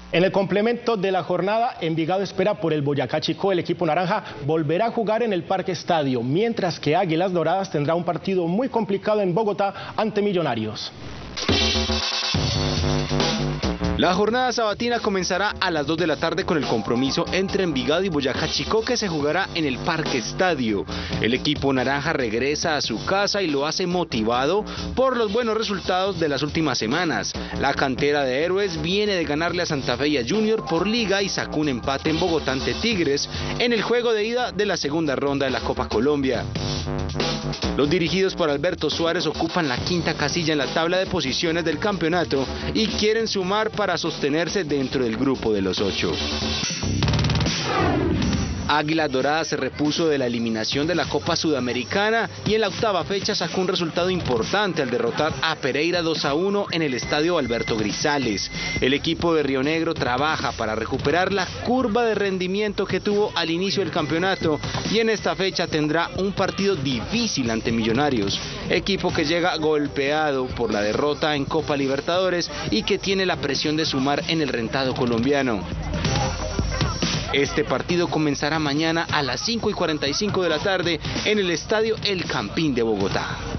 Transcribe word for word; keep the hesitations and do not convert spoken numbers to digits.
En el complemento de la jornada, Envigado espera por el Boyacá Chicó. El equipo naranja volverá a jugar en el Parque Estadio, mientras que Águilas Doradas tendrá un partido muy complicado en Bogotá ante Millonarios. La jornada sabatina comenzará a las dos de la tarde con el compromiso entre Envigado y Boyacá Chicó, que se jugará en el Parque Estadio. El equipo naranja regresa a su casa y lo hace motivado por los buenos resultados de las últimas semanas. La cantera de Héroes viene de ganarle a Santa Fe y a Junior por liga y sacó un empate en Bogotá ante Tigres en el juego de ida de la segunda ronda de la Copa Colombia. Los dirigidos por Alberto Suárez ocupan la quinta casilla en la tabla de posiciones del campeonato y quieren sumar para sostenerse dentro del grupo de los ocho. Águilas Doradas se repuso de la eliminación de la Copa Sudamericana y en la octava fecha sacó un resultado importante al derrotar a Pereira dos a uno en el estadio Alberto Grisales. El equipo de Río Negro trabaja para recuperar la curva de rendimiento que tuvo al inicio del campeonato y en esta fecha tendrá un partido difícil ante Millonarios, equipo que llega golpeado por la derrota en Copa Libertadores y que tiene la presión de sumar en el rentado colombiano. Este partido comenzará mañana a las cinco y cuarenta y cinco de la tarde en el estadio El Campín de Bogotá.